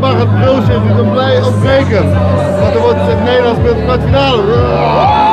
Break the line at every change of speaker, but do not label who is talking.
mag het Proces niet een blij ontbreken. Want er wordt het Nederlands speelt kwartfinale.